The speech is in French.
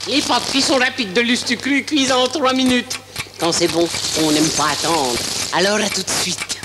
Les pâtes cuisson rapide de Lustucru cuisent en 3 minutes. Quand c'est bon, on n'aime pas attendre. Alors à tout de suite.